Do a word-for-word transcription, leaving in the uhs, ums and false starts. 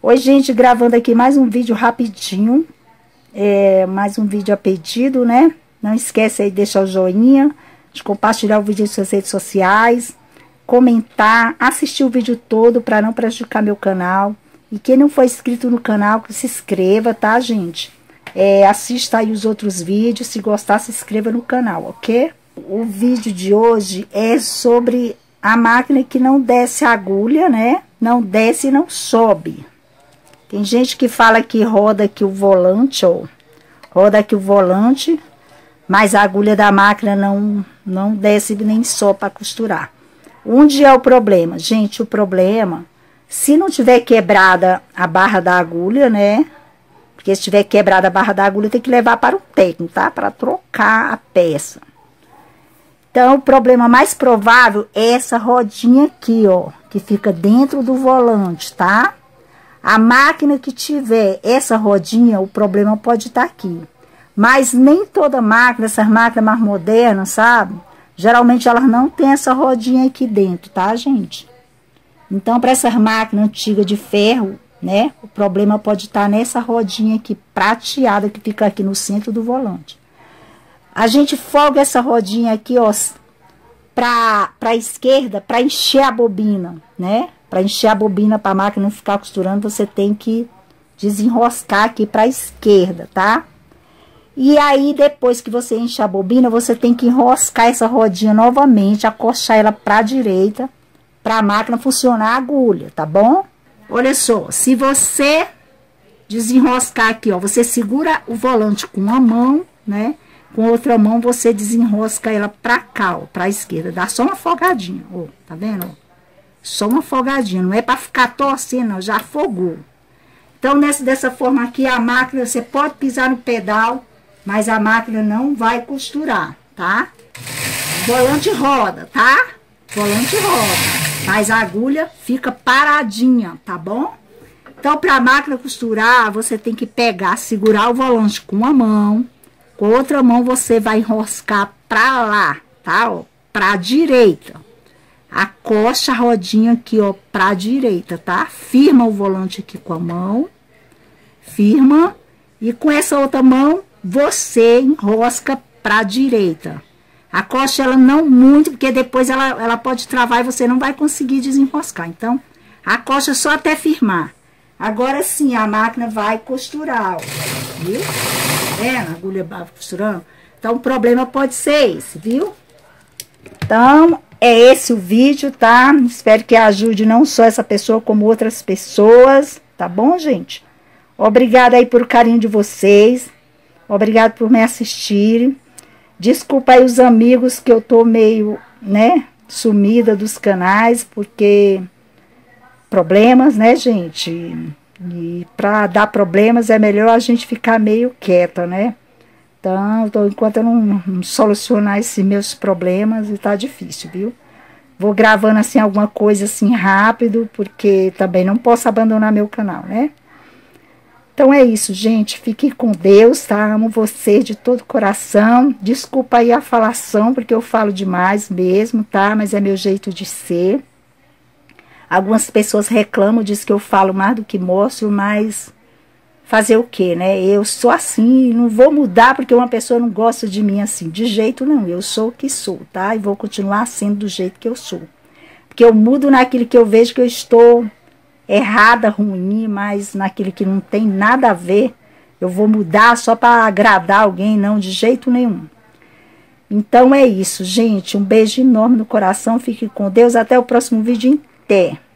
Oi, gente, gravando aqui mais um vídeo rapidinho. É, mais um vídeo a pedido, né? Não esquece aí de deixar o joinha, de compartilhar o vídeo em suas redes sociais, comentar, assistir o vídeo todo para não prejudicar meu canal. E quem não for inscrito no canal, que se inscreva, tá, gente? É, assista aí os outros vídeos, se gostar, se inscreva no canal, ok? O vídeo de hoje é sobre a máquina que não desce a agulha, né? Não desce e não sobe. Tem gente que fala que roda aqui o volante, ó. Roda aqui o volante, mas a agulha da máquina não, não desce nem sobe para costurar. Onde é o problema? Gente, o problema, se não tiver quebrada a barra da agulha, né? Porque se tiver quebrada a barra da agulha, tem que levar para o técnico, tá? Para trocar a peça. Então, o problema mais provável é essa rodinha aqui, ó. Que fica dentro do volante, tá? A máquina que tiver essa rodinha, o problema pode estar aqui. Mas nem toda máquina, essas máquinas mais modernas, sabe? Geralmente elas não tem essa rodinha aqui dentro, tá, gente? Então, para essas máquinas antigas de ferro, né? O problema pode estar nessa rodinha aqui, prateada, que fica aqui no centro do volante. A gente folga essa rodinha aqui, ó, pra, pra esquerda, para encher a bobina, né? Para encher a bobina, para a máquina não ficar costurando, você tem que desenroscar aqui para a esquerda, tá? E aí, depois que você enche a bobina, você tem que enroscar essa rodinha novamente, acochar ela para a direita, para a máquina funcionar a agulha, tá bom? Olha só, se você desenroscar aqui, ó, você segura o volante com uma mão, né? Com outra mão, você desenrosca ela para cá, ó, para a esquerda. Dá só uma folgadinha, ó, tá vendo, ó? Só uma folgadinha, não é para ficar torcendo, não, já afogou. Então, nessa, dessa forma aqui, a máquina, você pode pisar no pedal, mas a máquina não vai costurar, tá? Volante roda, tá? Volante roda, mas a agulha fica paradinha, tá bom? Então, para a máquina costurar, você tem que pegar, segurar o volante com uma mão, com outra mão você vai enroscar para lá, tá? Ó, para a direita. Acosta a rodinha aqui, ó, pra direita, tá? Firma o volante aqui com a mão. Firma. E com essa outra mão, você enrosca pra direita. Acosta ela não muito, porque depois ela, ela pode travar e você não vai conseguir desenroscar. Então, acosta só até firmar. Agora sim, a máquina vai costurar, ó. Viu? Tá vendo? A agulha vai costurando. Então, o problema pode ser esse, viu? Então, é esse o vídeo, tá? Espero que ajude não só essa pessoa, como outras pessoas, tá bom, gente? Obrigada aí por o carinho de vocês. Obrigado por me assistirem. Desculpa aí os amigos que eu tô meio, né, sumida dos canais, porque problemas, né, gente? E pra dar problemas é melhor a gente ficar meio quieta, né? Então, tô, enquanto eu não, não solucionar esses meus problemas, tá difícil, viu? Vou gravando, assim, alguma coisa, assim, rápido, porque também não posso abandonar meu canal, né? Então, é isso, gente. Fiquem com Deus, tá? Amo vocês de todo o coração. Desculpa aí a falação, porque eu falo demais mesmo, tá? Mas é meu jeito de ser. Algumas pessoas reclamam, dizem que eu falo mais do que mostro, mas... fazer o quê, né? Eu sou assim, não vou mudar porque uma pessoa não gosta de mim assim, de jeito nenhum. Eu sou o que sou, tá? E vou continuar sendo do jeito que eu sou. Porque eu mudo naquilo que eu vejo que eu estou errada, ruim, mas naquilo que não tem nada a ver, eu vou mudar só para agradar alguém, não, de jeito nenhum. Então é isso, gente. Um beijo enorme no coração, fique com Deus. Até o próximo vídeo. Até!